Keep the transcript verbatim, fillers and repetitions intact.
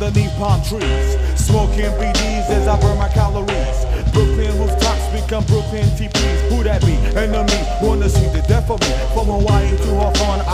underneath palm trees, smoking B Ds as I burn my calories. Brooklyn rooftops become Brooklyn teepees. Who that be? Enemy wanna see the death of me. From Hawaii to Hawthorne,